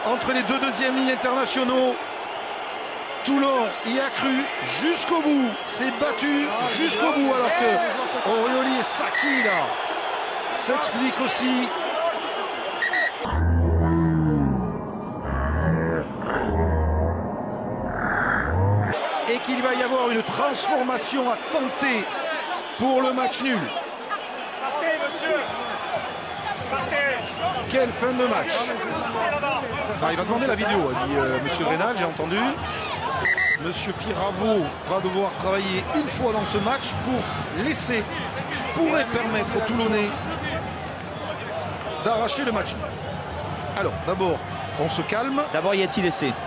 entre les deux deuxièmes lignes internationaux. Toulon y a cru jusqu'au bout, s'est battu jusqu'au bout, alors que Orioli et Saki là s'expliquent aussi. Et qu'il va y avoir une transformation à tenter pour le match nul. Partez, monsieur. Partez. Quelle fin de match. Ah, il va demander la vidéo, a dit monsieur Rénal, j'ai entendu. Monsieur Piraveau va devoir travailler une fois dans ce match pour laisser, qui pourrait permettre aux Toulonnais d'arracher le match. Alors, d'abord, on se calme. D'abord, y a-t-il essai?